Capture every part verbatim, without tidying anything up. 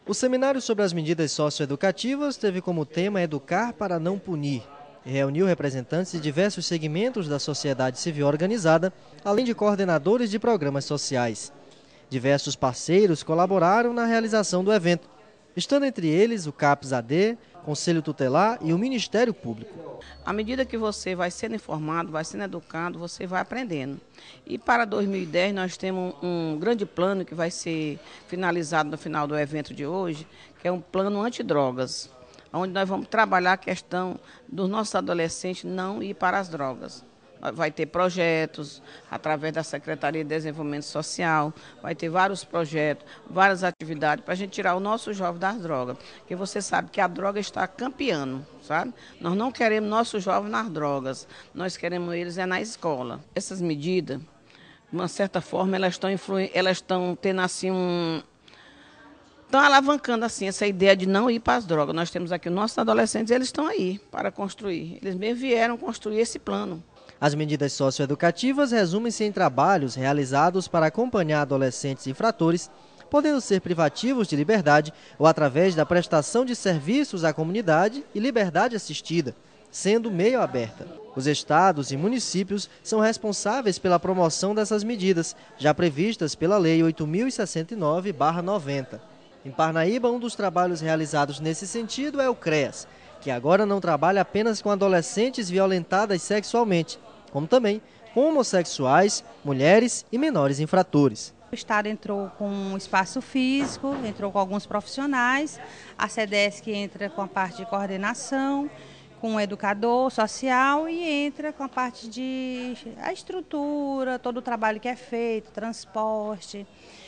O seminário sobre as medidas socioeducativas teve como tema Educar para não punir e reuniu representantes de diversos segmentos da sociedade civil organizada, além de coordenadores de programas sociais. Diversos parceiros colaboraram na realização do evento, estando entre eles o CAPES-A D, Conselho Tutelar e o Ministério Público. À medida que você vai sendo informado, vai sendo educado, você vai aprendendo. E para dois mil e dez nós temos um grande plano que vai ser finalizado no final do evento de hoje, que é um plano antidrogas, onde nós vamos trabalhar a questão dos nossos adolescentes não ir para as drogas. Vai ter projetos através da Secretaria de Desenvolvimento Social, vai ter vários projetos, várias atividades para a gente tirar o nosso jovem das drogas. Porque você sabe que a droga está campeando, sabe? Nós não queremos nossos jovens nas drogas, nós queremos eles é na escola. Essas medidas, de uma certa forma, elas estão, influ... elas estão tendo assim um... Estão alavancando assim essa ideia de não ir para as drogas. Nós temos aqui os nossos adolescentes, eles estão aí para construir. Eles mesmo vieram construir esse plano. As medidas socioeducativas resumem-se em trabalhos realizados para acompanhar adolescentes infratores, podendo ser privativos de liberdade ou através da prestação de serviços à comunidade e liberdade assistida, sendo meio aberta. Os estados e municípios são responsáveis pela promoção dessas medidas, já previstas pela Lei oito mil e sessenta e nove barra noventa. Em Parnaíba, um dos trabalhos realizados nesse sentido é o CREAS, que agora não trabalha apenas com adolescentes violentadas sexualmente, como também com homossexuais, mulheres e menores infratores. O Estado entrou com um espaço físico, entrou com alguns profissionais, a SEDESC entra com a parte de coordenação, com o educador social e entra com a parte de a estrutura, todo o trabalho que é feito, transporte.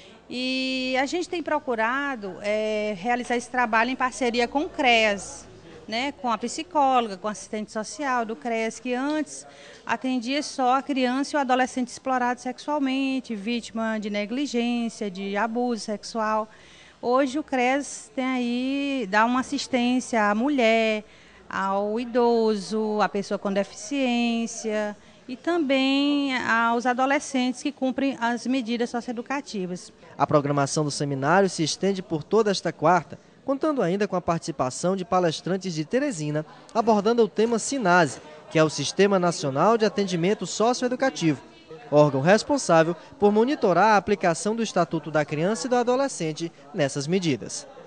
E a gente tem procurado é, realizar esse trabalho em parceria com o CREAS, né, com a psicóloga, com o assistente social do CREAS, que antes atendia só a criança e o adolescente explorado sexualmente, vítima de negligência, de abuso sexual. Hoje o CREAS tem aí, dá uma assistência à mulher, ao idoso, à pessoa com deficiência e também aos adolescentes que cumprem as medidas socioeducativas. A programação do seminário se estende por toda esta quarta, contando ainda com a participação de palestrantes de Teresina, abordando o tema SINASE, que é o Sistema Nacional de Atendimento Socioeducativo, órgão responsável por monitorar a aplicação do Estatuto da Criança e do Adolescente nessas medidas.